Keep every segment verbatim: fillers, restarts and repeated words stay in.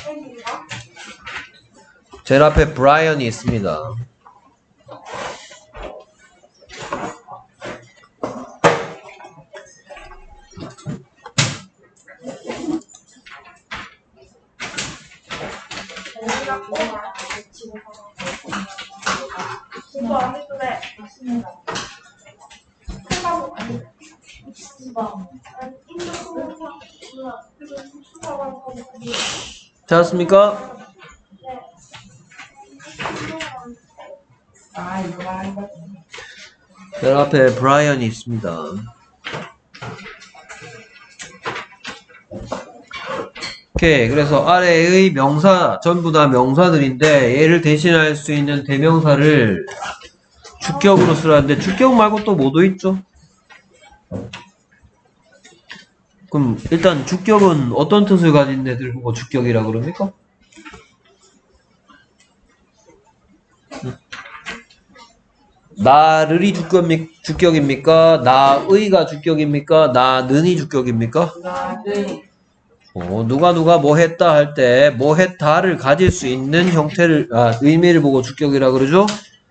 제일 앞에 브라이언이 있습니다. 찾았습니까? 제일 앞에 브라이언이 있습니다. 오케이. 그래서 아래의 명사 전부 다 명사들인데 얘를 대신할 수 있는 대명사를 주격으로 쓰라는데 주격 말고 또 뭐도 있죠? 그럼 일단 주격은 어떤 뜻을 가진 애들 보고 주격이라 그럽니까? 나를이 주격입니까? 주격입니까? 나의가 주격입니까? 나는이 주격입니까? 어, 누가 누가 뭐 했다 할 때 뭐 했다를 가질 수 있는 형태를 아, 의미를 보고 주격이라 그러죠?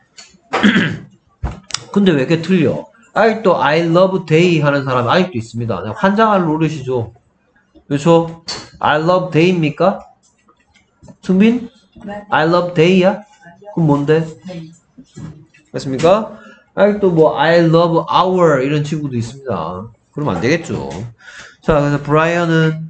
근데 왜 이렇게 틀려? 아직도 I love day 하는 사람이 아직도 있습니다. 환장할 노릇이죠. 그렇죠? I love day입니까? 승빈? 네. I love day야? 그럼 뭔데? 맞습니까? 아직도 뭐 I love hour 이런 친구도 있습니다. 그러면 안 되겠죠. 자, 그래서 브라이언은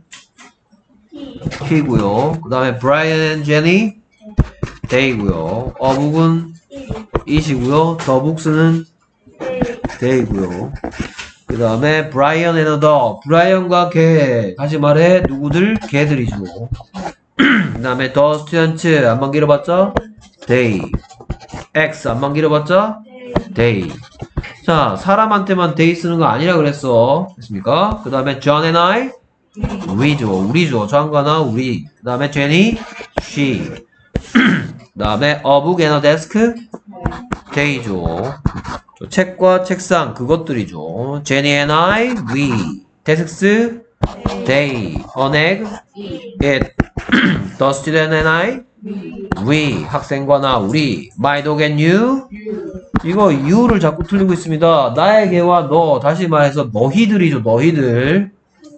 he고요. 그 다음에 브라이언 and 제니 day고요. 어북은 it이고요. 더북스는 day고요. 그 다음에 브라이언 and the 브라이언과 걔 다시 말해 누구들? 걔들이죠. 그 다음에 the students 안만 길어봤자 they X 안만 길어봤자 they. 자, 사람한테만 they 쓰는 거 아니라 그랬어. 됐습니까? 그 다음에 John and I we죠. 우리죠. john과 나 우리. 그 다음에 Jenny she. 그 다음에 a book and a desk they죠. 책과 책상 그것들이죠. Jenny and I we. 데스크 they. An egg it. The student and I we. 학생과 나 우리. My dog and you 이거 you를 자꾸 틀리고 있습니다. 나의 개와 너 다시 말해서 너희들이죠. 너희들.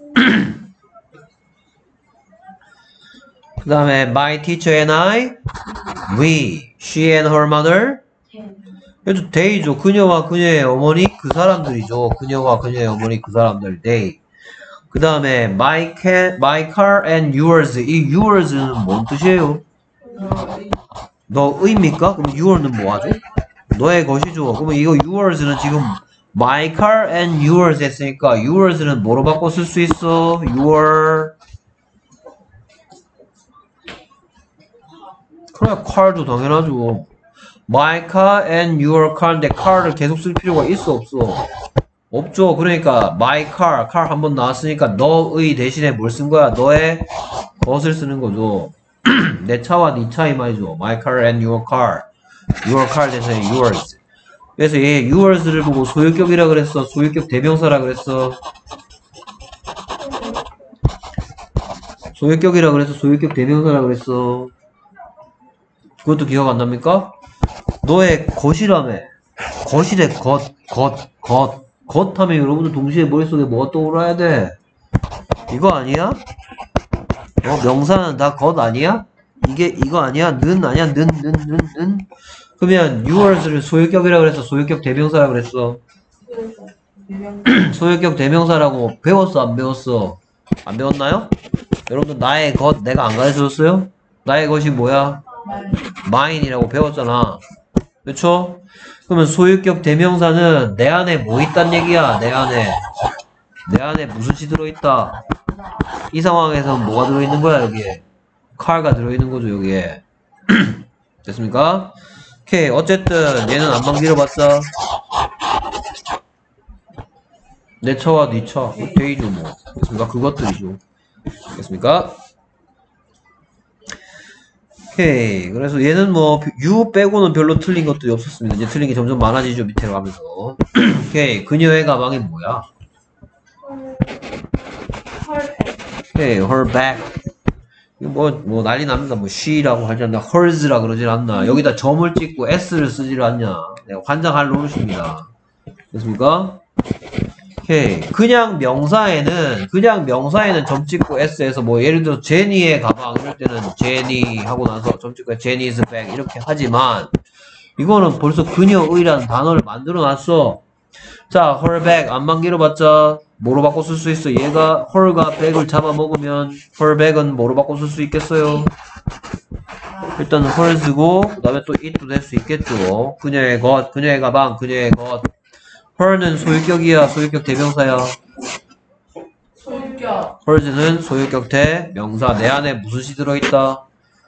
그 다음에 my teacher and I we. She and her mother 그래도 they죠. 그녀와 그녀의 어머니 그 사람들이죠. 그녀와 그녀의 어머니 그 사람들 they. 그 다음에 my, can, my car and yours 이 yours는 뭔 뜻이에요? 너의입니까? 그럼 your는 뭐하죠? 너의 것이죠. 그러면 이거 yours는 지금 my car and yours 했으니까 yours는 뭐로 바꿔 쓸 수 있어? your 그래 car도 당연하죠. my car and your car인데 car를 계속 쓸 필요가 있어 없어? 없죠. 그러니까 my car, car 한번 나왔으니까 너의 대신에 뭘 쓴 거야? 너의 것을 쓰는 거죠. 내 차와 네 차 이 말이죠. my car and your car. your car 대신에 yours. 그래서 얘 yours를 보고 소유격이라 그랬어. 소유격 대명사라 그랬어. 소유격이라 그래서 소유격 대명사라 그랬어. 그것도 기억 안 납니까? 너의 것이라며. 것이래 것, 것, 것. 것 하면 여러분들 동시에 머릿속에 뭐가 떠올라야 돼? 이거 아니야? 어, 명사는 다 것 아니야? 이게 이거 아니야? 는 아니야? 는, 는, 는, 는? 그러면 yours를 소유격이라 그랬어? 소유격 대명사라 그랬어? 소유격 대명사라고 배웠어? 안 배웠어? 안 배웠나요? 여러분들 나의 것 내가 안 가르쳐줬어요? 나의 것이 뭐야? mine이라고 배웠잖아. 그쵸? 그러면 소유격 대명사는 내 안에 뭐 있단 얘기야? 내 안에 내 안에 무슨 시 들어있다? 이 상황에서는 뭐가 들어있는 거야 여기에? car가 들어있는 거죠 여기에. 됐습니까? 오케이. 어쨌든 얘는 안만 길어봤어. 내 차와 네 차 데이죠 뭐. 됐습니까? 그것들이죠. 됐습니까? 오케이. 그래서 얘는 뭐 you 빼고는 별로 틀린 것들이 없었습니다. 이제 틀린 게 점점 많아지죠 밑으로 가면서. 오케이. 그녀의 가방이 뭐야? 오케이. her bag. 뭐, 뭐 난리 납니다. 뭐 she라고 하지 않나, hers라 그러질 않나, 여기다 점을 찍고 s를 쓰질 않냐. 내가 환장할 노릇입니다. 됐습니까? 오케이. 그냥 명사에는, 그냥 명사에는 점 찍고 s에서 뭐 예를 들어 제니의 가방 이럴 때는 제니 하고 나서 점 찍고 제니's bag 이렇게 하지만 이거는 벌써 그녀의라는 단어를 만들어 놨어. 자, her bag 안만 길어봤자 뭐로 바꿔 쓸 수 있어? 얘가 her가 bag을 잡아먹으면 her bag은 뭐로 바꿔 쓸 수 있겠어요? 일단 hers고 그 다음에 또 it도 될 수 있겠죠. 그녀의 것, 그녀의 가방, 그녀의 것. her는 소유격이야, 소유격 대명사야? 소유격. hers는 소유격 대명사. 내 안에 무슨 시 들어있다?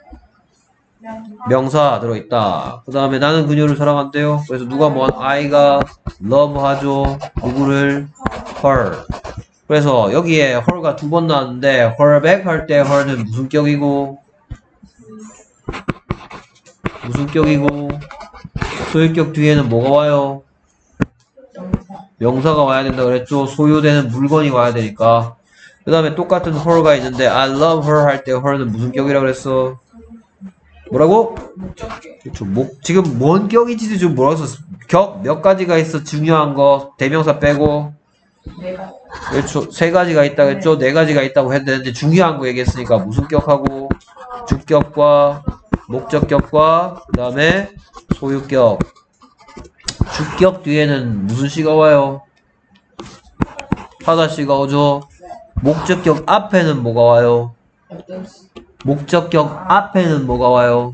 명사 들어있다. 그 다음에 나는 그녀를 사랑한대요. 그래서 누가 뭐 I가 love 하죠. 누구를? her. 그래서 여기에 her가 두 번 나왔는데 her back 할 때 her는 무슨 격이고 무슨 격이고 소유격 뒤에는 뭐가 와요? 명사가 와야 된다 그랬죠. 소유되는 물건이 와야 되니까. 그 다음에 똑같은 her가 있는데 I love her 할 때 her는 무슨 격이라고 그랬어? 뭐라고? 그렇죠. 목, 지금 뭔 격이지? 지금 뭐라고 했어? 격 몇 가지가 있어? 중요한 거 대명사 빼고. 내가. 그렇죠. 세 가지가 있다고 했죠. 네 가지가 있다고 했는데 중요한 거 얘기했으니까 무슨 격하고 주격과 목적격과 그 다음에 소유격. 주격 뒤에는 무슨 시가 와요? 하다시가 오죠. 목적격 앞에는 뭐가 와요? 어떤 시? 목적격 앞에는 뭐가 와요?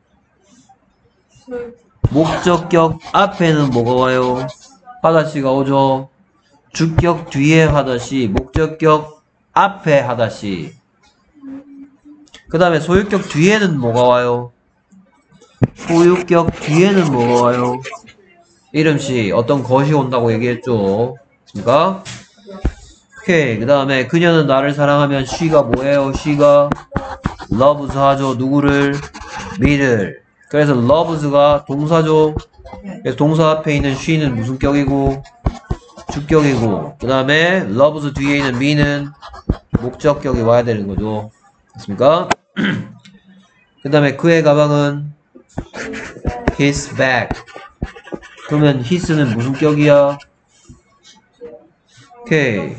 목적격 앞에는 뭐가 와요? 하다시가 오죠. 주격 뒤에 하다시, 목적격 앞에 하다시. 그 다음에 소유격 뒤에는 뭐가 와요? 소유격 뒤에는 뭐가 와요? 이름시, 어떤 것이 온다고 얘기했죠. 그니까 오케이. 그 다음에 그녀는 나를 사랑하면 she가 뭐예요? she가 loves 하죠. 누구를? me를. 그래서 loves가 동사죠. 그래서 동사 앞에 있는 she는 무슨 격이고? 주격이고. 그 다음에 loves 뒤에 있는 me는 목적격이 와야 되는 거죠. 됐습니까? 그 다음에 그의 가방은 his bag. 그러면 his는 무슨 격이야? 오케이.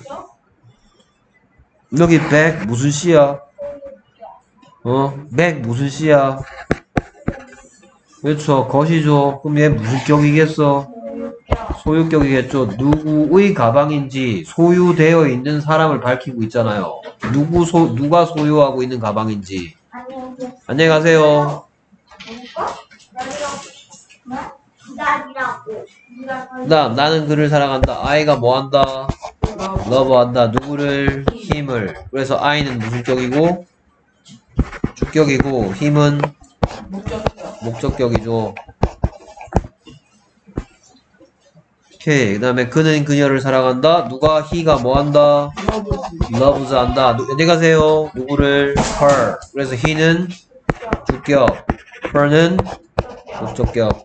여기 bag 무슨 시야? 어? bag 무슨 시야? 그렇죠. 것이죠. 그럼 얘 무슨 격이겠어? 소유격이겠죠. 누구의 가방인지 소유되어 있는 사람을 밝히고 있잖아요. 누구 소, 누가 소유하고 있는 가방인지. 안녕히 가세요. 그 다음, 나는 그를 사랑한다. I가 뭐 한다? love 한다. 누구를? 힘을. 그래서 I는 무슨 격이고? 주격이고, 힘은? 목적격. 목적격이죠. 오케이. 그 다음에 그는 그녀를 사랑한다. 누가? he가 뭐 한다? loves 한다. 누, 안녕히 가세요. 누구를? her. 그래서 he는 주격, her는 목적격.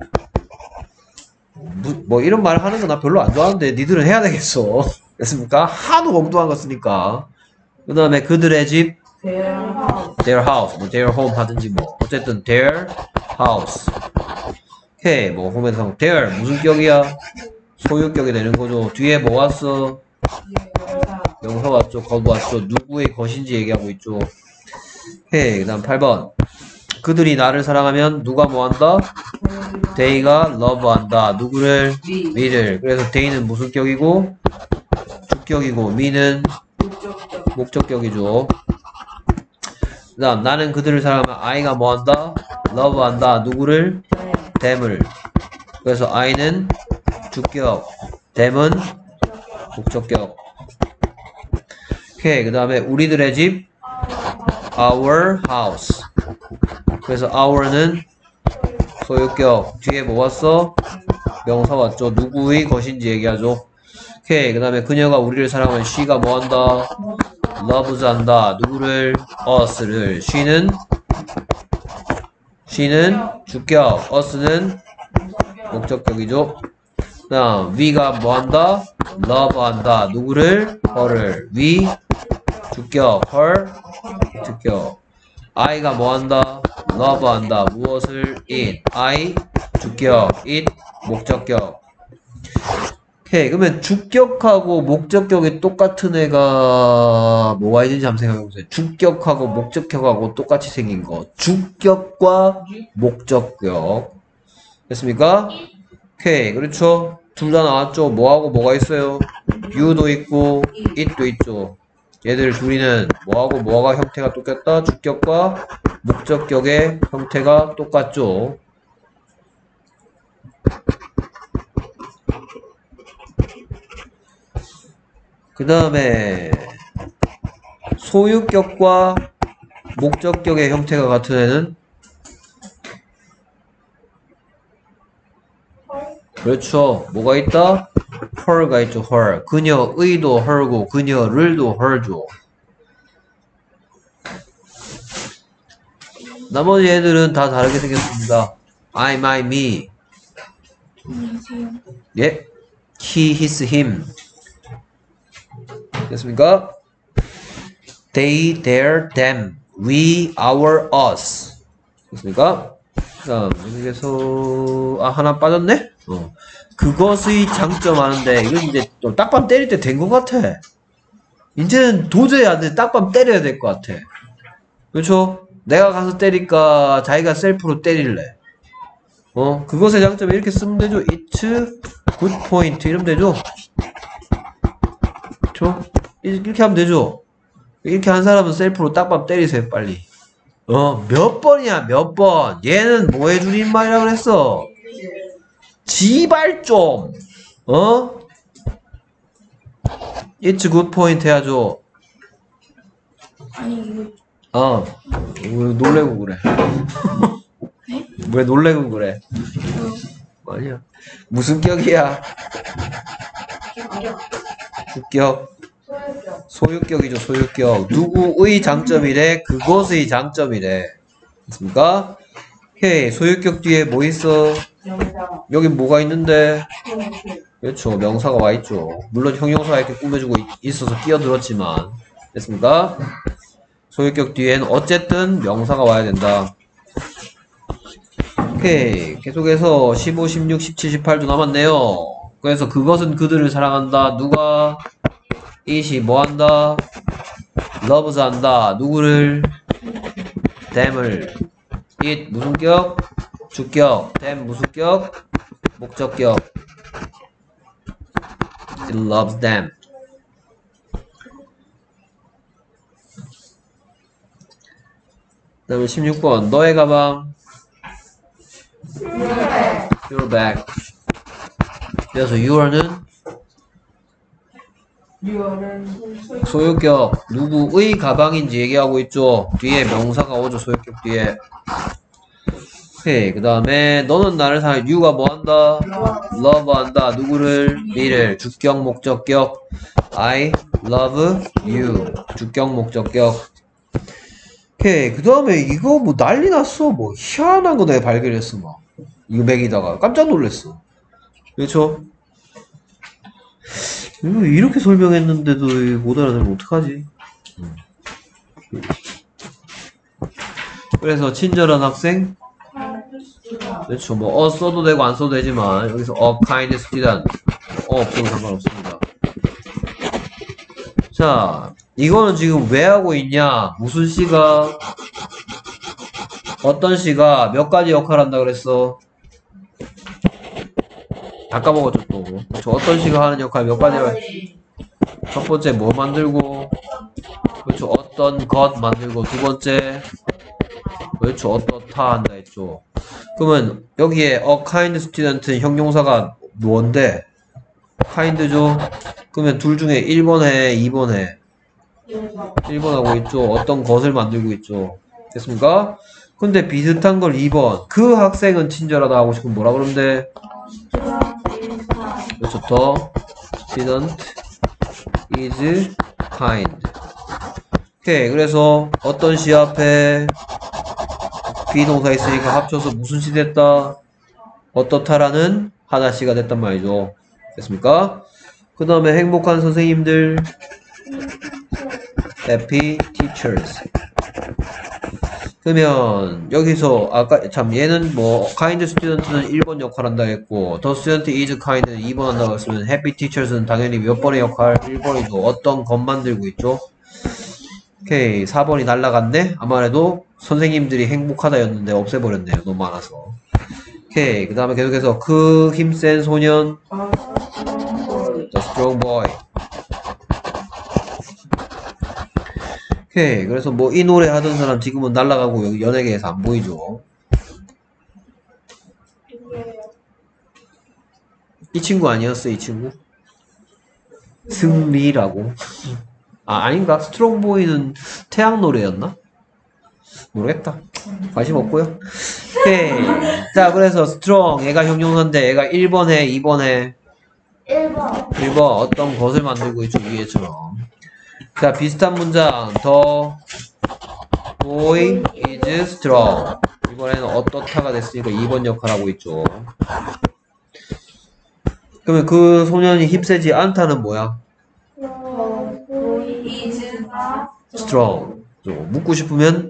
무, 뭐 이런 말 하는 거 나 별로 안 좋아하는데 니들은 해야 되겠어. 됐습니까? 하도 엉뚱한 거 쓰니까. 그 다음에 그들의 집, their house. their house, 뭐 their home 하든지 뭐 어쨌든 their house. 오케이. 뭐 홈에서 their 무슨 격이야? 소유격이 되는 거죠. 뒤에 뭐 왔어? 명사 왔죠. 것 왔죠. 누구의 것인지 얘기하고 있죠. 오케이. 그 다음 팔 번. 그들이 나를 사랑하면 누가 뭐 한다? they가 love 한다. 누구를? me를. 그래서 they는 무슨 격이고? 주격이고 me는 목적격. 목적격이죠. 그 다음 나는 그들을 사랑하면 I가 뭐 한다? love 한다. 누구를? them을. 그래서 I는 주격, them은 목적격. 오케이. 그 다음에 우리들의 집 our house. 그래서 our는 소유격. 뒤에 뭐 왔어? 명사 왔죠. 누구의 것인지 얘기하죠. 오케이. 그 다음에 그녀가 우리를 사랑하면 she가 뭐 한다? loves 한다. 누구를? us를. she는 she는 주격, us는 목적격이죠. 그 다음 we가 뭐 한다? love 한다. 누구를? her를. we 주격. her 주격. I가 뭐 한다? love 한다. 무엇을? it. I 주격. it 목적격. 오케이. 그러면 주격하고 목적격이 똑같은 애가 뭐가 있는지 한번 생각해보세요. 주격하고 목적격하고 똑같이 생긴 거. 주격과 목적격. 됐습니까? 오케이. 그렇죠? 둘 다 나왔죠? 뭐하고 뭐가 있어요? you도 있고 it도 있죠. 얘들 둘이는 뭐하고 뭐가 형태가 똑같다? 주격과 목적격의 형태가 똑같죠. 그 다음에 소유격과 목적격의 형태가 같은 애는 그렇죠. 뭐가 있다? her가 있죠. her. 그녀의도 her고 그녀를도 her죠. 나머지 애들은 다 다르게 생겼습니다. I, my, me. 예. he, his, him. 됐습니까? They, their, them. We, our, us. 됐습니까? 다음 여기에서 아 하나 빠졌네? 어. 그것의 장점 하는데 이건 이제 또 딱밤 때릴 때 된 것 같아. 이제는 도저히 안 돼. 딱밤 때려야 될 것 같아. 그렇죠? 내가 가서 때릴까 자기가 셀프로 때릴래. 어 그것의 장점 이렇게 쓰면 되죠. It's good point 이러면 되죠. 그렇죠? 이렇게 하면 되죠. 이렇게 한 사람은 셀프로 딱밤 때리세요 빨리. 어 몇 번이야 몇 번. 얘는 뭐 해준 인말이라 그랬어. 지발 좀 어? It's good point 해야죠. 아니 이거 어 왜 놀래고 그래. 네? 왜 놀래고 그래. 아니야 무슨 격이야. 주격 소유격. 소유격이죠. 소유격. 누구의 장점이래? 그것의 장점이래. 됐습니까? 오케이. 소유격 뒤에 뭐 있어? 명사. 여기 뭐가 있는데? 소유격. 그렇죠. 명사가 와 있죠. 물론 형용사가 이렇게 꾸며주고 있- 있어서 끼어들었지만. 됐습니까? 소유격 뒤엔 어쨌든 명사가 와야 된다. 오케이. 계속해서 십오, 십육, 십칠, 십팔도 남았네요. 그래서 그것은 그들을 사랑한다. 누가? it이 뭐 한다? loves 한다. 누구를? them을. it 무슨 격? 주격. them 무슨 격? 목적격. it loves them. 그 다음에 십육 번 너의 가방 your bag. 그래서 your는 유어는 소유격. 소유격 누구의 가방인지 얘기하고 있죠. 뒤에 명사가 오죠. 소유격 뒤에. 오케이. 그 다음에 너는 나를 사랑해. you가 뭐 한다? love 한다. 누구를? me를. 주격 목적격. I love you. 주격 목적격. 오케이. 그 다음에 이거 뭐 난리 났어. 뭐 희한한 거 내가 발견했어. 막 이거 맥이다가 깜짝 놀랐어. 그렇죠? 이거 이렇게 설명했는데도 못 알아들으면 어떡하지? 음. 그래서 친절한 학생 그렇죠. 뭐 어 써도 되고 안 써도 되지만 여기서 a kind student 어 없어도 상관없습니다. 자 이거는 지금 왜 하고 있냐? 무슨 시가 어떤 시가 몇 가지 역할 한다 그랬어? 다 까먹었죠 또. 그렇죠. 어떤 시가 하는 역할 몇 가지? 첫 번째 뭐 만들고 그렇죠. 어떤 것 만들고 두 번째 그렇죠. 어떻다 한다 했죠. 그러면 여기에 a kind student는 형용사가 뭔데? kind죠. 그러면 둘 중에 일 번 해, 이 번 해. 일 번 하고 있죠. 어떤 것을 만들고 있죠. 됐습니까? 근데 비슷한 걸 이 번. 그 학생은 친절하다 하고 싶으면 뭐라 그러면 돼? 그렇죠. 더 student is kind. 오케이. 그래서 어떤 시 앞에 비동사 있으니까 합쳐서 무슨 시 됐다? 어떻다라는 하나시가 됐단 말이죠. 됐습니까? 그 다음에 행복한 선생님들 happy teachers. 그러면 여기서 아까 참 얘는 뭐 kind student는 일 번 역할 한다 했고 the student is kind는 이 번 한다고 했으면 happy teachers는 당연히 몇 번의 역할? 일 번이죠. 어떤 것 만들고 있죠? 오케이. 사 번이 날라갔네? 아무래도 선생님들이 행복하다였는데 없애버렸네요. 너무 많아서. 오케이. 그 다음에 계속해서 그 힘센 소년 the strong boy. 오케이. 그래서 뭐 이 노래 하던 사람 지금은 날라가고 여기 연예계에서 안 보이죠. 이 친구 아니었어, 이 친구? 승리라고. 아, 아닌가? 스트롱보이는 태양 노래였나? 모르겠다. 관심 없고요. 오케이. 자, 그래서 스트롱. 얘가 형용사인데 얘가 일 번 해, 이 번 해. 일 번. 일 번 어떤 것을 만들고 있죠, 위에처럼. 자, 비슷한 문장. The boy is strong. 이번에는 어떻다가 됐으니까 이 번 역할 하고 있죠. 그러면 그 소년이 힘세지 않다는 뭐야? strong. 묻고 싶으면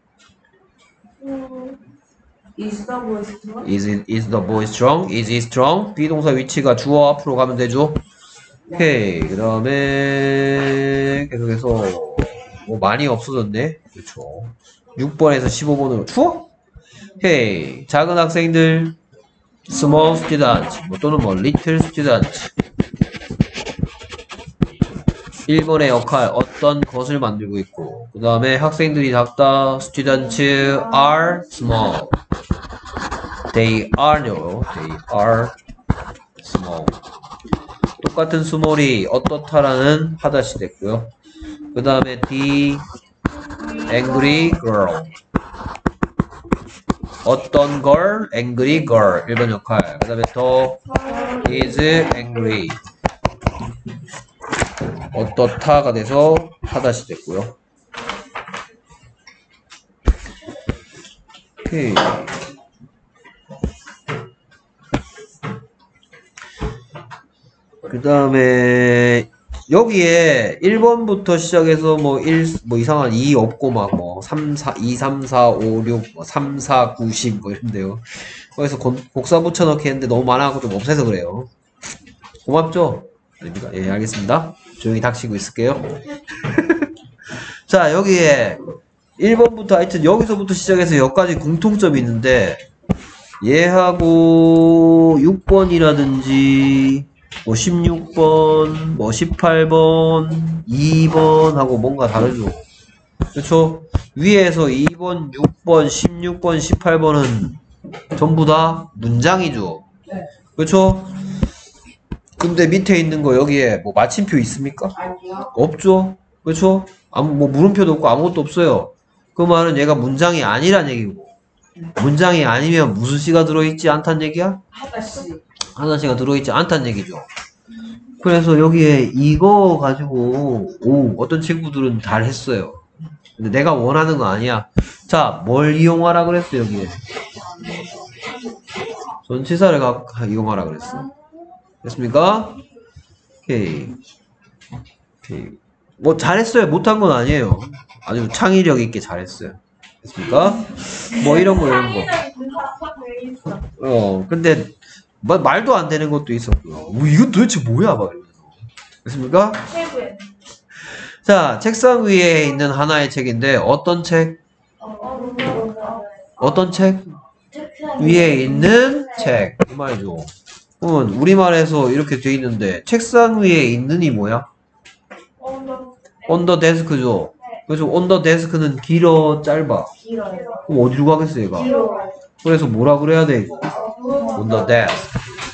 is the boy strong? is, it, is the boy strong? is he strong? 비동사 위치가 주어 앞으로 가면 되죠. 오케이. 그 다음에 계속해서 뭐 많이 없어졌네. 그렇죠. 육 번에서 십오 번으로 추워? 오케이. 작은 학생들 small student 뭐 또는 뭐 little student 일 번의 역할 어떤 것을 만들고 있고 그 다음에 학생들이 작다 students are small they are no they are small 똑같은 small이 어떻다라는 하다시 됐고요. 그 다음에 the angry girl 어떤 걸 angry girl 일 번 역할 그 다음에 더 is angry 어떻다가 돼서 하다시 됐고요. 오케이. 그 다음에 여기에 일 번부터 시작해서 뭐 일, 뭐 이상한 이 없고 막 뭐 삼, 사, 이, 삼, 사, 오, 육, 뭐 삼, 사, 구, 십 뭐 이런데요. 거기서 복사 붙여넣기 했는데 너무 많아갖고 좀 없애서 그래요. 고맙죠? 아닙니까? 예, 알겠습니다. 조용히 닥치고 있을게요. 자, 여기에 일 번부터 하여튼 여기서부터 시작해서 여기까지 공통점이 있는데 얘하고 육 번이라든지 뭐 십육 번, 뭐 십팔 번, 이 번 하고 뭔가 다르죠. 그렇죠? 위에서 이 번, 육 번, 십육 번, 십팔 번은 전부 다 문장이죠. 네. 그렇죠? 근데 밑에 있는 거 여기에 뭐 마침표 있습니까? 아니요. 없죠. 그렇죠? 아무 뭐 물음표도 없고 아무것도 없어요. 그 말은 얘가 문장이 아니란 얘기고 문장이 아니면 무슨 시가 들어있지 않단 얘기야? 하다시. 하나씩가 들어있지 않단 얘기죠. 그래서 여기에 이거 가지고 오 어떤 친구들은 잘 했어요. 근데 내가 원하는 거 아니야. 자, 뭘 이용하라 그랬어 여기에? 전치사를 가, 이용하라 그랬어. 됐습니까? 오케이. 오케이. 뭐 잘했어요. 못한 건 아니에요. 아주 창의력 있게 잘했어요. 됐습니까? 뭐 이런 거 이런 거. 어 근데 뭐, 말도 안 되는 것도 있었고요. 뭐 이건 도대체 뭐야 막 이러면서. 됐습니까? 자, 책상 위에 있는 하나의 책인데 어떤 책? 어떤 책? 위에 있는 책. 그 말이죠. 그러면 우리말에서 이렇게 돼 있는데 책상 위에 있는이 뭐야? on the desk죠. 그래서 on the desk는 길어 짧아? 그럼 어디로 가겠어 얘가? 그래서 뭐라 그래야 돼? on the desk.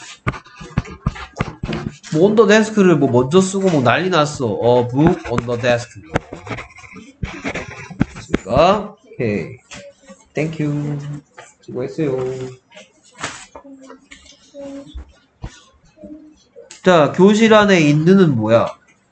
뭐 on the desk를 뭐 먼저 쓰고 뭐 난리 났어. 어, book on the desk. 됐습니까? 오케이. Thank you. 수고했어요. 자, 교실 안에 있는은 뭐야?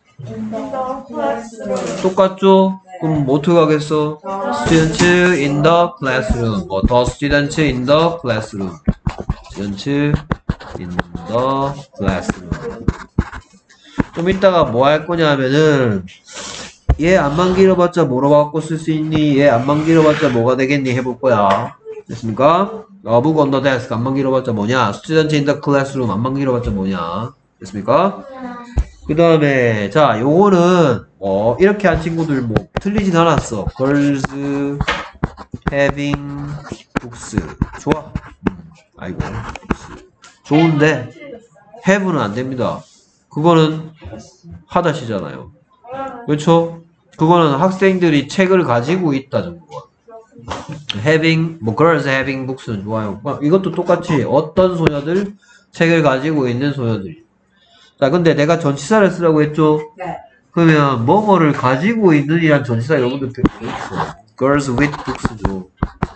똑같죠? 그럼 뭐 어떻게 하겠어? Students in the classroom. 뭐 the students in the classroom. Students in the classroom. 좀 이따가 뭐 할 거냐 하면은 얘 안만 길어봤자 뭐로 바꿔 쓸 수 있니? 얘 안만 길어봤자 뭐가 되겠니? 해볼 거야. 됐습니까? 어, book on the desk 안만 길어봤자 뭐냐? student in the classroom 안만 길어봤자 뭐냐? 됐습니까? 그 다음에 자 요거는 뭐 이렇게 한 친구들 뭐 틀리진 않았어. girls having books 좋아. 음, 아이고 좋은데 have는 안 됩니다. 그거는 하다시잖아요. 그렇죠? 그거는 학생들이 책을 가지고 있다 정도야. having 뭐 girls having books는 좋아요. 이것도 똑같이 어떤 소녀들 책을 가지고 있는 소녀들이. 자, 근데 내가 전치사를 쓰라고 했죠? 네. 그러면 뭐뭐를 가지고 있는 이란 전치사 여러분들 배웠어. girls with books죠.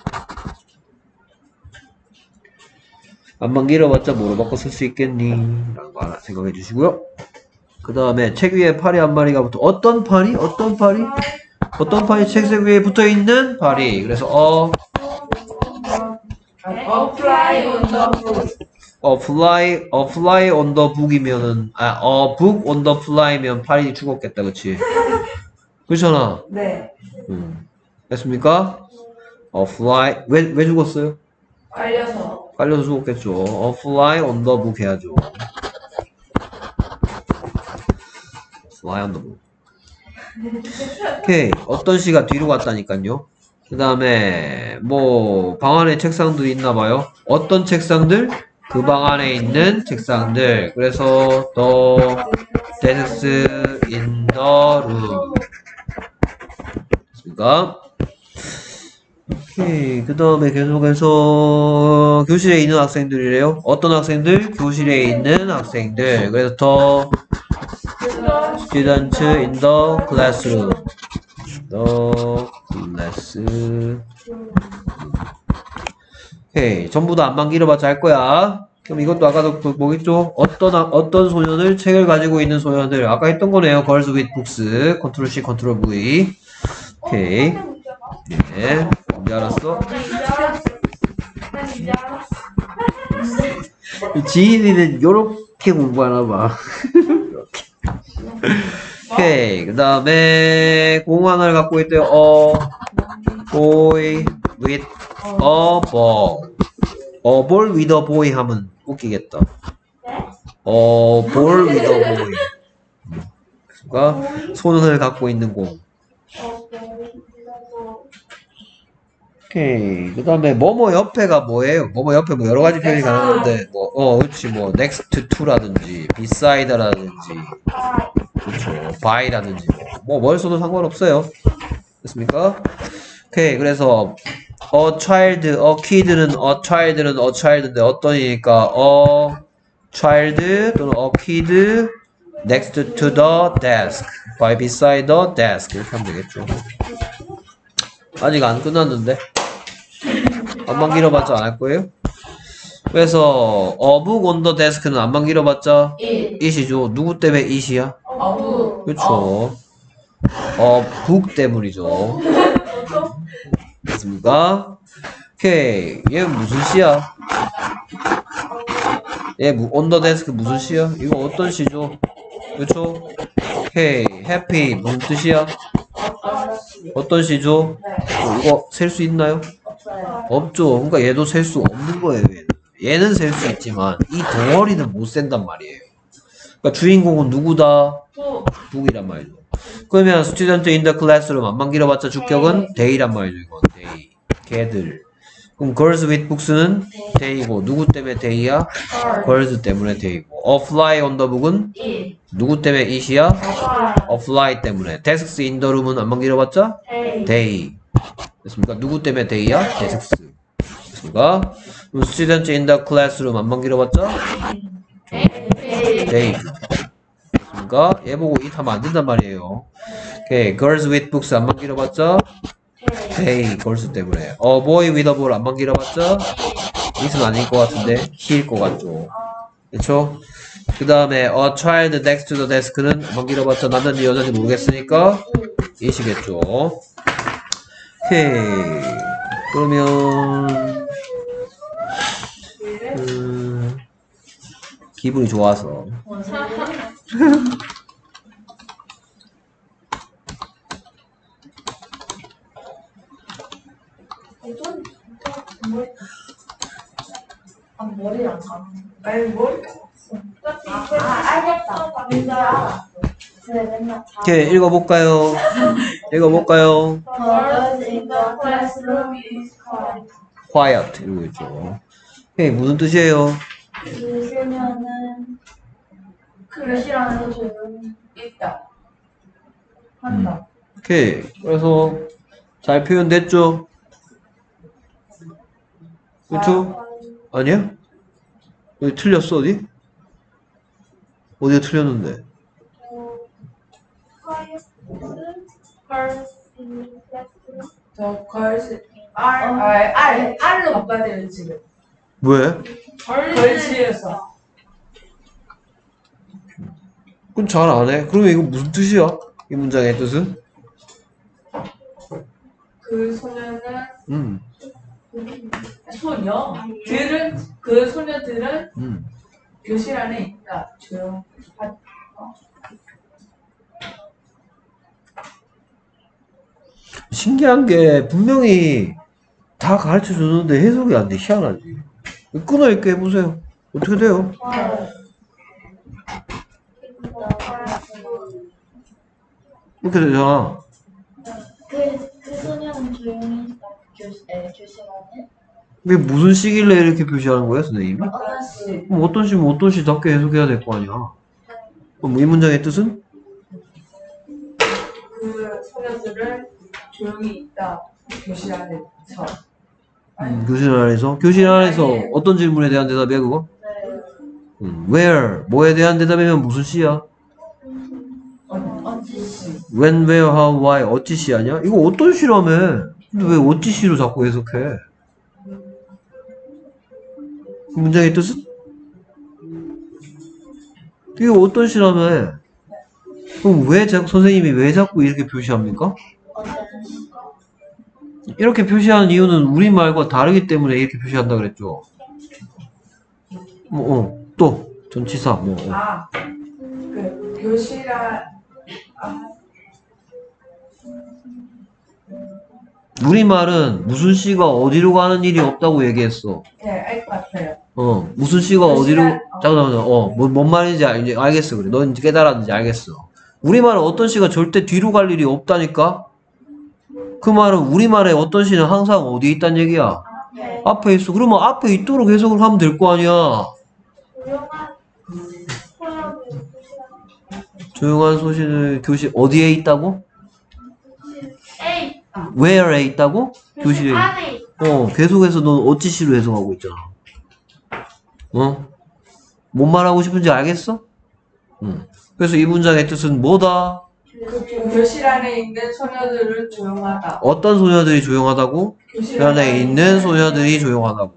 안만 길어봤자 뭐로 바꿔 쓸 수 있겠니? 라고 하나 생각해 주시고요. 그 다음에 책 위에 파리 한 마리가 붙어. 어떤 파리? 어떤 파리? 어떤 파리? 책 위에 붙어 있는 파리. 그래서 어, Apply on the book. 어 fly, 어 fly on the book이면은 아, 어 book on the fly면 파리 죽었겠다, 그렇지? 그렇잖아. 네. 음. 됐습니까? 어 fly 왜 왜 죽었어요? 깔려서. 깔려서 죽었겠죠. 어 fly on the book 해야죠. fly on the book. 오케이. 어떤 시가 뒤로 갔다니까요. 그 다음에 뭐 방 안에 책상들이 있나 봐요. 어떤 책상들? 그 방 안에 있는 책상들. 그래서 the desks in the room. 됐습니까? 오케이. 그 다음에 계속해서 교실에 있는 학생들이래요. 어떤 학생들? 교실에 있는 학생들. 그래서 the students in the classroom. the class. 오케이. 전부 다 안만 길어봤자 할 거야. 그럼 이것도 아까도 그 뭐겠죠? 어떤, 아- 어떤 소녀들? 책을 가지고 있는 소녀들. 아까 했던 거네요. girls with books. 컨트롤 C, 컨트롤 V. 오케이. 네. 언제 알았어? 지인이는 요렇게 공부하나 봐. 이렇게. 오케이. 그 다음에 공 하나를 갖고 있대요. 어, boy with a ball. 어, ball with a boy 하면 웃기겠다. 어, ball with a boy. 그러니까 손을 갖고 있는 공. 오케이. 그 다음에 뭐뭐 옆에가 뭐예요? 뭐뭐 옆에 뭐 여러 가지 표현이 가능한데, 뭐, 어, 그렇지. 뭐, next to라든지, beside라든지, 그렇죠. by라든지, 뭐, 뭘 써도 상관없어요. 됐습니까? 오케이. 그래서, a child, a kid는, a child는 a child인데, 어떤이니까, a child 또는 a kid next to the desk, by beside the desk. 이렇게 하면 되겠죠. 아직 안 끝났는데. 안만 길어봤자 안 할 거예요? 그래서 어 book on the desk는 안만 길어봤자 it이죠. 누구 때문에 it이야? 어부. 그렇죠. 어 book 때문이죠. 됐습니까? 오케이. 얘 무슨 시야? 얘 on the desk 무슨 시야? 이거 어떤 시죠? 그렇죠? 오케이. happy 무슨 뜻이야? 어떤 시죠? 어, 이거 셀 수 있나요? 없죠. 그러니까 얘도 셀 수 없는 거예요. 얘는, 얘는 셀 수 있지만 이 덩어리는 못 센단 말이에요. 그러니까 주인공은 누구다? 북이란 말이죠. 그러면 student in the classroom 안만 길어봤자 주격은 they란 말이죠. 이건 they. 걔들. 그럼 girls with books는 they이고 누구 때문에 they야? girls 때문에 they이고 a fly on the book은 누구 때문에 it이야? a fly 때문에. desks in the room은 안만 길어봤자 they. 됐습니까? 누구 때문에 they야? desks. 됐습니까? 그럼 student in the classroom 안만 길어봤자 they. 됐습니까? 얘 보고 it 하면 안 된단 말이에요. 오케이. girls with books 안만 길어봤자 they. girls 때문에. a boy with a ball 안만 길어봤자 it은 아닐 것 같은데 he일 것 같죠. 그쵸? 그 다음에 a child next to the desk는 안만 길어봤자 남자인지 여자인지 모르겠으니까 it이겠죠. 오케이. 그러면 음, 기분이 좋아서 아, 머리를 안 감아. 아니 뭘? 아, 알겠다. 뭔지 알았어. 그래, 맨날 자. 오케이, 읽어볼까요? 읽어볼까요? The girls in the classroom is quiet. quiet 이러고 있죠. 오케이, 무슨 뜻이에요? 그 소녀는 교실안에서 조용히 있다. 한다. 오케이, 그래서 잘 표현됐죠? 그쵸? 아니야? 여기 틀렸어, 어디? 어디가 틀렸는데? quiet girls in classroom. 더 걸스 R R R R로 바꿔야 돼요 지금. 왜? 걸스에서. 그럼 잘 안 해. 그러면 이거 무슨 뜻이야? 이 문장의 뜻은? 그 소녀는 음, 소녀 들은 그 소녀들은 음. 교실 안에 있다. 조용. 신기한 게 분명히 다 가르쳐 줬는데 해석이 안 돼. 희한하지. 끊어있게 해보세요. 어떻게 돼요? 이렇게 되잖아. 그, 그 소녀는 조용히 있다. 교실, 에, 교실 안에. 이게 무슨 시길래 이렇게 표시하는 거야, 선생님이? 어떤 시? 그럼 어떤 시면 어떤 시답게 해석해야 될 거 아니야. 그럼 이 문장의 뜻은? 그 소녀들은 조용히 있다. 교실 안에서. 음, 교실 안에서? 교실 안에서 어떤 질문에 대한 대답이야, 그거? 네. 음, where? 뭐에 대한 대답이면 무슨 시야? 어찌 시? when, where, how, why, 어찌 시 아니야? 이거 어떤 시라며? 근데 왜 어찌 시로 자꾸 해석해? 그 문장의 뜻은? 이게 어떤 시라며? 그럼 왜 자꾸, 선생님이 왜 자꾸 이렇게 표시합니까? 어떤 시? 이렇게 표시하는 이유는 우리말과 다르기 때문에 이렇게 표시한다 그랬죠. 뭐, 어, 또, 전치사, 뭐, 어. 아, 그 교실 안 아, 우리말은 무슨 시가 어디로 가는 일이 없다고 얘기했어. 네, 알 것 같아요. 어, 무슨 시가 그 어디로, 시간, 어. 잠깐만, 어, 뭐, 뭔 말인지 알, 이제 알겠어. 그래. 넌 이제 깨달았는지 알겠어. 우리말은 어떤 시가 절대 뒤로 갈 일이 없다니까? 그 말은 우리말에 어떤 시는 항상 어디에 있단 얘기야? 네. 앞에 있어. 그러면 앞에 있도록 해석을 하면 될 거 아니야. 조용한 소녀는 조용한 소시는 교실 어디에 있다고? 에이! where에 있다고? 교실에. 안에 있다. 어, 계속해서 넌 어찌시로 해석하고 있잖아. 어? 뭔 말하고 싶은지 알겠어? 응. 그래서 이 문장의 뜻은 뭐다? 그 교실 안에 있는 소녀들은 조용하다. 어떤 소녀들이 조용하다고? 교실 그 안에 있는 소녀들이 조용하다고.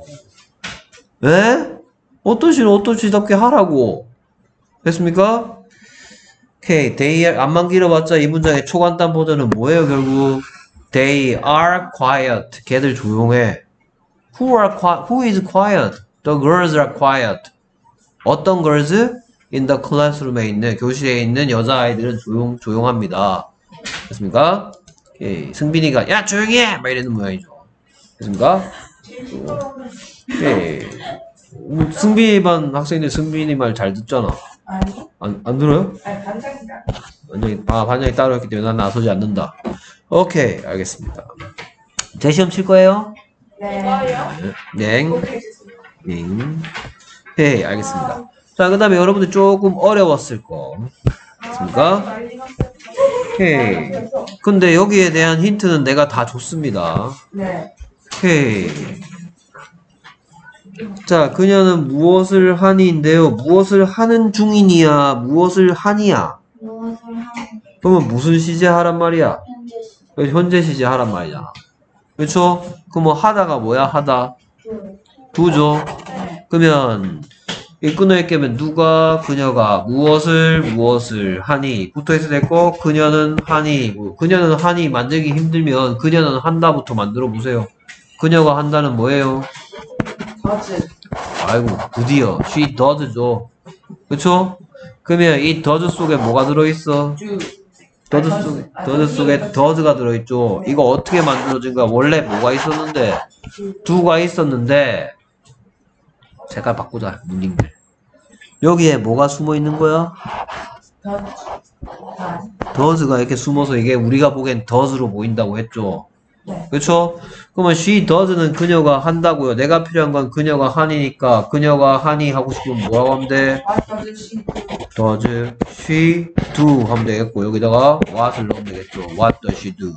에? 어떤 시는 어떤 시답게 하라고. 됐습니까? 오케이. They are, 안만 길어봤자 이 문장의 초간단 버전은 뭐예요, 결국? They are quiet. 걔들 조용해. Who are quiet? Who is quiet? The girls are quiet. 어떤 girls? In the classroom에 있는, 교실에 있는 여자아이들은 조용, 조용합니다. 됐습니까? 오케이. 승빈이가, 야, 조용히 해! 막 이러는 모양이죠. 됐습니까? 오케이. 뭐, 승빈이 반 학생들 승빈이 말 잘 듣잖아. 아니, 안, 안 들어요? 아니 반장이다. 반장이, 아, 반장이 따로 했기 때문에 난 나서지 않는다. 오케이. 알겠습니다. 재시험 칠 거예요? 네. 네. 꼭 해주세요. 네. 오케이. 알겠습니다. 자, 그 다음에 여러분들 조금 어려웠을 거. 됐습니까? 오케이. 근데 여기에 대한 힌트는 내가 다 줬습니다. 네. 오케이. 자, 그녀는 무엇을 하니인데요. 무엇을 하는 중이냐, 무엇을 하니야. 무엇을 하는 그러면 무슨 시제 하란 말이야? 현재 시? 현재 시제 하란 말이잖아. 그렇죠? 그럼 뭐 하다가 뭐야? 하다. 그 두죠. 그러면 이 끊어있게면 누가 그녀가 무엇을 무엇을 하니 붙어있어야 됐고 그녀는 하니 그녀는 하니 만들기 힘들면 그녀는 한다부터 만들어 보세요. 그녀가 한다는 뭐예요? 더즈. 아이고 드디어 she does죠. 그쵸? 그러면 이 does 속에 뭐가 들어있어? 주. does 속에, does 속에 does가 들어있죠. 이거 어떻게 만들어진 거야? 원래 뭐가 있었는데? do가 있었는데, 색깔 바꾸자, 문딩들. 여기에 뭐가 숨어 있는 거야? does가 이렇게 숨어서 이게 우리가 보기엔 does로 보인다고 했죠. 네. 그렇죠? 그러면 she does는 그녀가 한다고요. 내가 필요한 건 그녀가 하니까 그녀가 하니 하고 싶으면 뭐라고 하면 돼? does she do 하면 되겠고 여기다가 what을 넣으면 되겠죠. What does she do?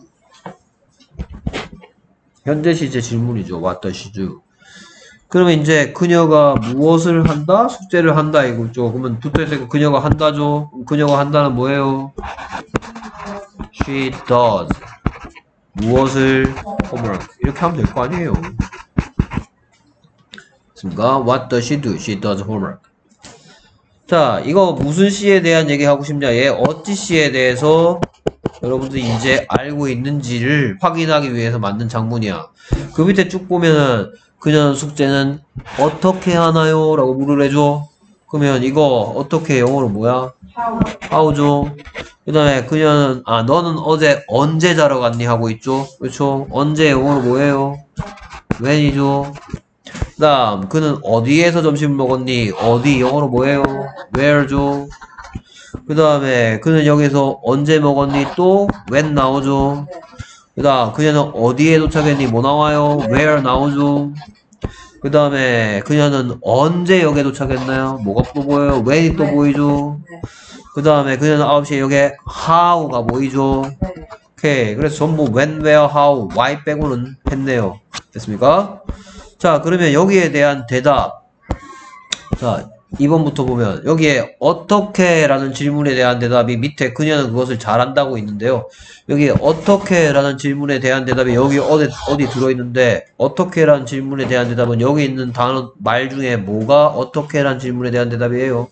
현재 시제 질문이죠. What does she do? 그러면 이제 그녀가 무엇을 한다? 숙제를 한다 이거죠. 그러면 붙어있으니까 그녀가 한다죠. 그럼 그녀가 한다는 뭐예요? She does 무엇을 homework 이렇게 하면 될 거 아니에요. 됐습니까? What does she do? She does homework. 자, 이거 무슨 시에 대한 얘기 하고 싶냐? 얘 어찌 시에 대해서 여러분들이 이제 알고 있는지를 확인하기 위해서 만든 장문이야. 그 밑에 쭉 보면은 그녀는 숙제는 어떻게 하나요? 라고 물을 해줘. 그러면 이거 어떻게 영어로 뭐야? how죠. 그 다음에 그녀는 아 너는 어제 언제 자러 갔니? 하고 있죠. 그렇죠? 언제 영어로 뭐예요? when이죠. 그 다음 그는 어디에서 점심을 먹었니? 어디 영어로 뭐예요? where죠. 그 다음에 그는 여기서 언제 먹었니? 또 when 나오죠. 그 다음 그녀는 어디에 도착했니? 뭐 나와요? where 나오죠. 그 다음에 그녀는 언제 역에 도착했나요? 뭐가 또 보여요? when이 또 보이죠. 그 다음에 그녀는 아홉 시에 여기에 how가 보이죠. 오케이. 그래서 전부 when, where, how, why 빼고는 했네요. 됐습니까? 자, 그러면 여기에 대한 대답. 자, 이 번부터 보면 여기에 어떻게 라는 질문에 대한 대답이 밑에 그녀는 그것을 잘한다고 있는데요. 여기 어떻게 라는 질문에 대한 대답이 여기 어디, 어디 들어있는데 어떻게 라는 질문에 대한 대답은 여기 있는 단어 말 중에 뭐가 어떻게 라는 질문에 대한 대답이에요?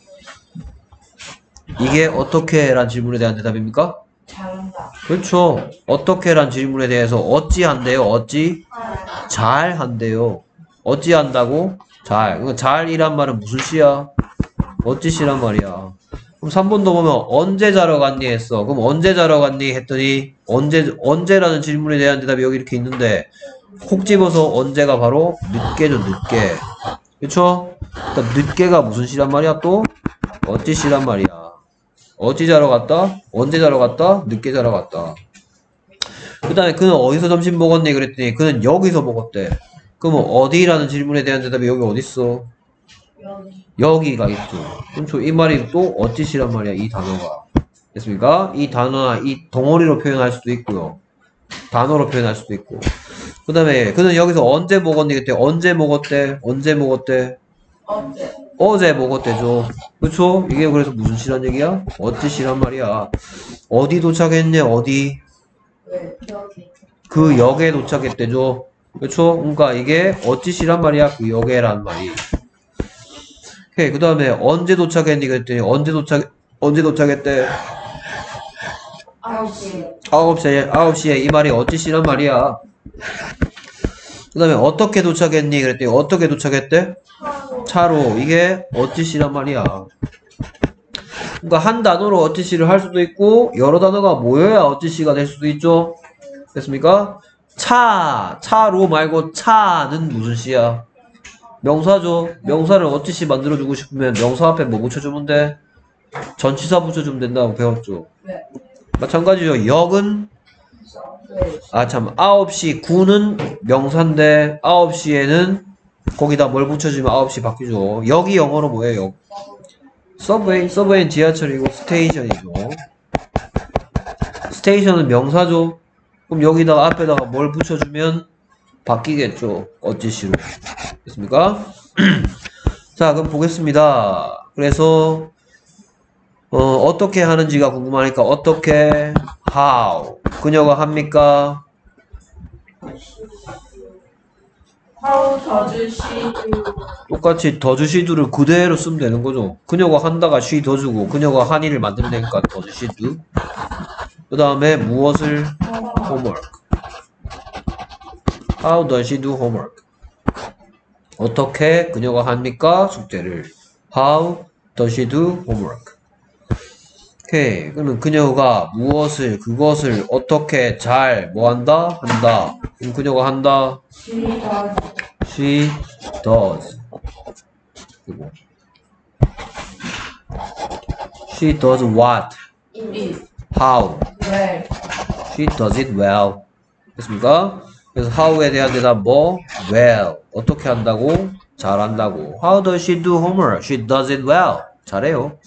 이게 어떻게 라는 질문에 대한 대답입니까? 잘한다. 그렇죠. 어떻게 라는 질문에 대해서 어찌 한대요? 어찌? 잘 한대요. 어찌 한다고? 잘. 그러니까 잘이란 말은 무슨 시야? 어찌 시란 말이야. 그럼 삼 번도 보면 언제 자러 갔니 했어. 그럼 언제 자러 갔니 했더니 언제 언제라는 질문에 대한 대답이 여기 이렇게 있는데 콕 집어서 언제가 바로 늦게죠. 늦게. 그렇죠? 그러니까 늦게가 무슨 시란 말이야 또? 어찌 시란 말이야. 어찌 자러 갔다? 언제 자러 갔다? 늦게 자러 갔다. 그 다음에 그는 어디서 점심 먹었니? 그랬더니 그는 여기서 먹었대. 그럼 어디라는 질문에 대한 대답이 여기 어딨어? 여기. 여기가 있죠. 그렇죠. 이 말이 또 어찌시란 말이야. 이 단어가. 됐습니까? 이 단어나 이 덩어리로 표현할 수도 있고요. 단어로 표현할 수도 있고. 그 다음에 그는 여기서 언제 먹었니? 그때 언제 먹었대? 언제 먹었대? 어제. 어제 먹었대죠. 그쵸? 이게 그래서 무슨 시란 얘기야? 어찌 시란 말이야. 어디 도착했냐? 어디? 왜? 여기. 그 역에 도착했대죠. 그쵸? 그러니까 이게 어찌 시란 말이야. 그 역에란 말이. 오케이. 그 다음에 언제 도착했니? 그랬더니 언제 도착, 언제 도착했대? 아홉 시. 아홉 시에, 아홉 시에 이 말이 어찌 시란 말이야. 그 다음에 어떻게 도착했니? 그랬더니 어떻게 도착했대? 차로. 이게 어찌 시란 말이야. 그러니까 한 단어로 어찌 시를 할 수도 있고 여러 단어가 모여야 어찌 시가 될 수도 있죠. 됐습니까? 차. 차로 말고 차는 무슨 시야? 명사죠. 명사를 어찌 시 만들어주고 싶으면 명사 앞에 뭐 붙여주면 돼? 전치사 붙여주면 된다고 배웠죠. 네. 마찬가지죠. 역은 네. 아 참 아홉 시 구는 명사인데 아홉 시에는 거기다 뭘 붙여주면 아홉 시 바뀌죠. 여기 영어로 뭐예요? 서브웨이. 서브웨이는 지하철이고 스테이션이죠. 스테이션은 명사죠. 그럼 여기다가 앞에다가 뭘 붙여주면 바뀌겠죠. 어찌시로. 됐습니까? 자, 그럼 보겠습니다. 그래서 어, 어떻게 하는지가 궁금하니까 어떻게 how 그녀가 합니까? How does she do? 똑같이 does she do를 그대로 쓰면 되는 거죠. 그녀가 한다가 she does고 그녀가 한이를 만들면 되니까 does she do. 그 다음에 무엇을 homework. How does she do homework? 어떻게 그녀가 합니까? 숙제를. How does she do homework? 오케이. 그러면 그녀가 무엇을, 그것을 어떻게 잘, 뭐 한다? 한다. 그럼 그녀가 한다? She does. She does. 그리고 She does what? It. How? Well. She does it well. 됐습니까? 그래서 how에 대한 대답 뭐? Well. 어떻게 한다고? 잘한다고. How does she do homework? She does it well. 잘해요.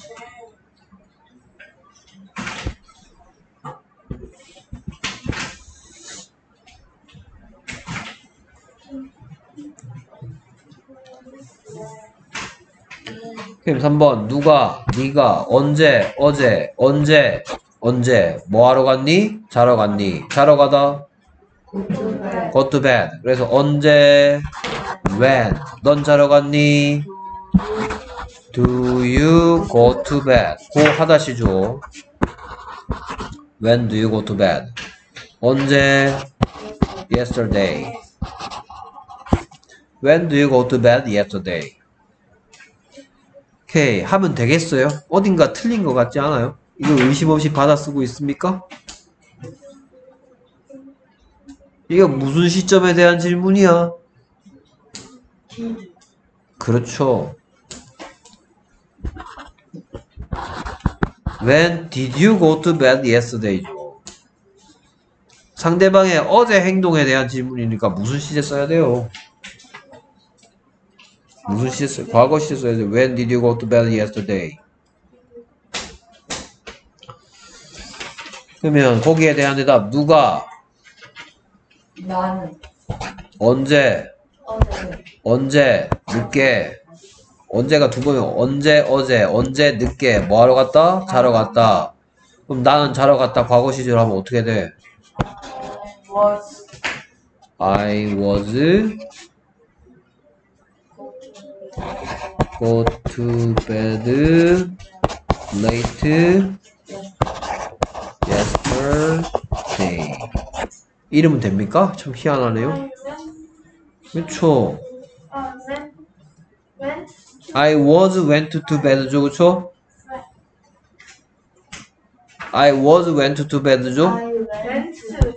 그럼 삼 번 누가, 네가, 언제, 어제, 언제, 언제 뭐 하러 갔니? 자러 갔니? 자러 가다 Go to bed. go to bed. 그래서 언제 when 넌 자러 갔니? Do you go to bed? 고 하다시죠. When do you go to bed? 언제? Yesterday. When do you go to bed? Yesterday. 오케이. 하면 되겠어요? 어딘가 틀린 것 같지 않아요? 이거 의심 없이 받아 쓰고 있습니까? 이게 무슨 시점에 대한 질문이야? 그렇죠. When did you go to bed yesterday죠. 상대방의 어제 행동에 대한 질문이니까 무슨 시제 써야 돼요? 무슨 시제 써요? 과거 시제 써야 돼요. When did you go to bed yesterday? 그러면 거기에 대한 대답 누가? 나는. 언제? 어제. 언제? 늦게? 언제가 두 번이요. 언제? 어제? 언제? 늦게? 뭐 하러 갔다? 자러 갔다. 그럼 나는 자러 갔다 과거 시제로 하면 어떻게 돼? Was. I was go to bed late yesterday. 이름은 됩니까? 참 희한하네요. 그쵸? 아, when? when? I was went to bed죠, 그쵸? I was went to bed죠? I went to.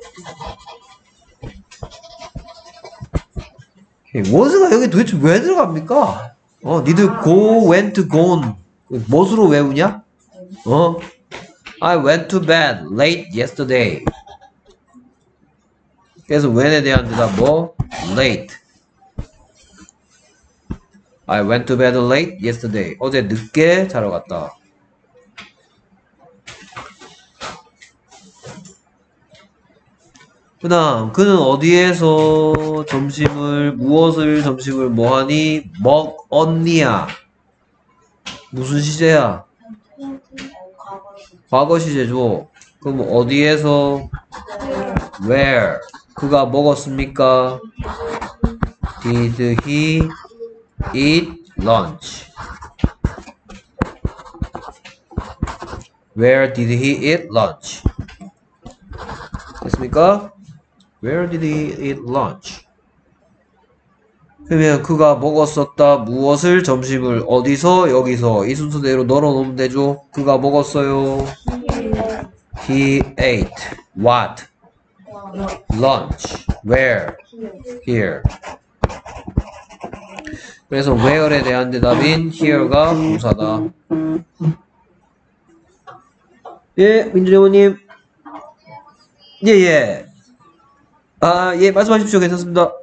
was가 여기 도대체 왜 들어갑니까? 어, 니들 go, went, gone 무엇으로 외우냐? 어? I went to bed late yesterday. 그래서 when에 대한 대답 뭐? late. I went to bed late yesterday. 어제 늦게 자러 갔다. 그 다음 그는 어디에서 점심을 무엇을 점심을 뭐하니? 먹었니야. 무슨 시제야? 과거 시제죠. 그럼 어디에서? Where? 그가 먹었습니까? Did he eat lunch? Where did he eat lunch? 됐습니까? Where did he eat lunch? 그러면 그가 먹었었다. 무엇을? 점심을. 어디서? 여기서. 이 순서대로 널어놓으면 되죠. 그가 먹었어요. He ate what? Lunch. Where? Here. 그래서 where에 대한 대답인 here가 부사다. 예, 민준이 어머님. 예, 예. 아, 예, 말씀하십시오. 괜찮습니다.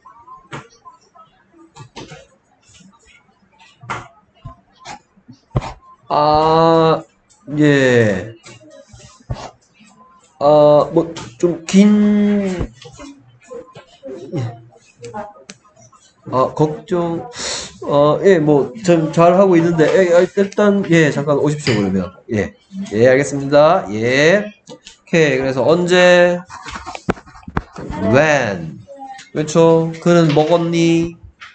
아, 예. 아, 뭐, 좀 긴, 예. 아, 걱정, 어, 예, 뭐, 좀 잘하고 있는데, 예, 일단, 예, 잠깐 오십시오, 그러면. 예. 예, 알겠습니다. 예. 오케이. 그래서 언제? When. 그렇죠? 그는 먹었니?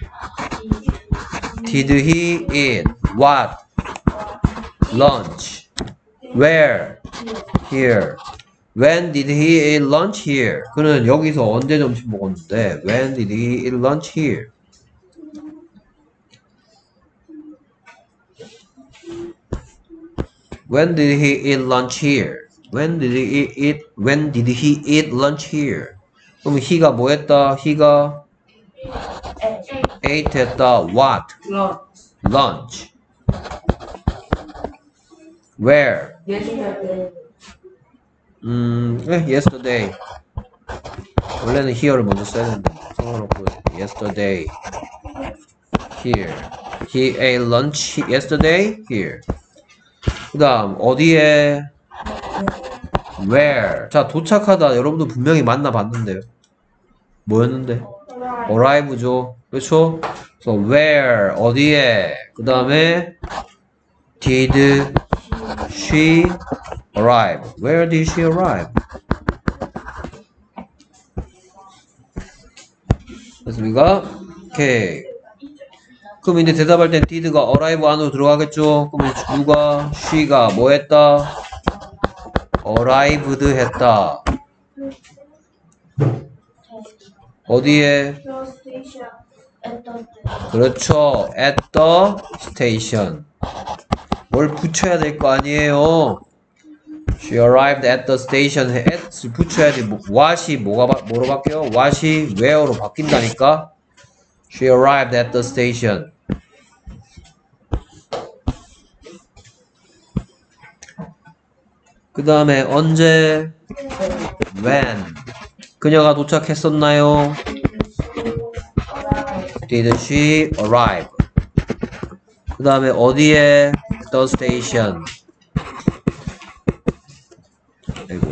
Did he eat what? Lunch. Where? Here. When did he eat lunch here? 그는 여기서 언제 점심 먹었는데 When did he eat lunch here? When did he eat lunch here? When did he eat? When did he eat lunch here? 그럼 he가 뭐 했다? he가 ate 했다. What? lunch. Lunch. Where? Yesterday. 음, 예, yesterday. 원래는 here를 먼저 써야 되는데 상관없고 yesterday. Here. He ate lunch yesterday. Here. 그 다음 어디에? Where? 자, 도착하다 여러분도 분명히 만나봤는데요. 뭐였는데? arrive죠. 그렇죠? 그래서 where 어디에? 그 다음에 did she arrive? Where did she arrive? 됐습니까? 오케이. 그럼 이제 대답할 땐 did가 arrive 안으로 들어가겠죠? 그러면 누가 she가 뭐 했다? arrived 했다. 어디에? 그렇죠. at the station. 뭘 붙여야 될 거 아니에요. She arrived at the station. at 붙여야지. what이 뭐가 뭐로 바뀌어? what이 where로 바뀐다니까. She arrived at the station. 그 다음에 언제? when. 그녀가 도착했었나요? Did she arrive? 그 다음에 어디에? The station. 아이고.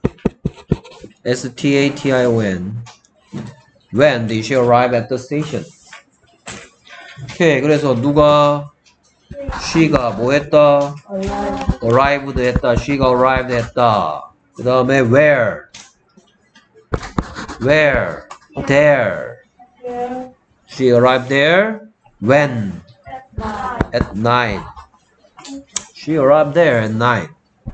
S T A T I O N. When did she arrive at the station? 오케이. 그래서 누가 she가 뭐 했다? arrived 했다. she가 arrived 했다. 그 다음에 where? where? there. She arrived there. when? at nine. She arrived there at nine.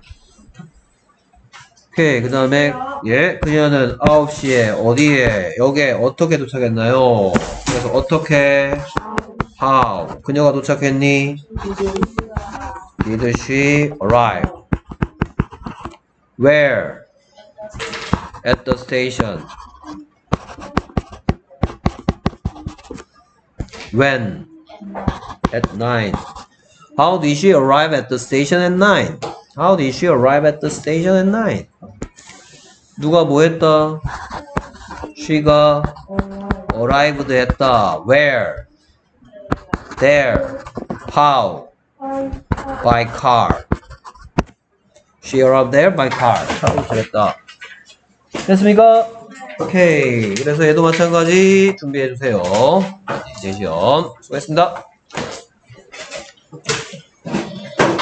오케이. 그 다음에 예, 그녀는 아홉 시에 어디에? 여기에 어떻게 도착했나요? 그래서 어떻게? how. 그녀가 도착했니? Did she arrive? Where? At the station. When? At nine. How did she arrive at the station at nine? How did she arrive at the station at nine? 누가 뭐 했다? she가 arrived 했다. Where? There. How? By car. She arrived there by car. 차로 잘했다. 됐습니까? 오케이. 그래서 얘도 마찬가지 준비해주세요. 이제 시험 수고했습니다.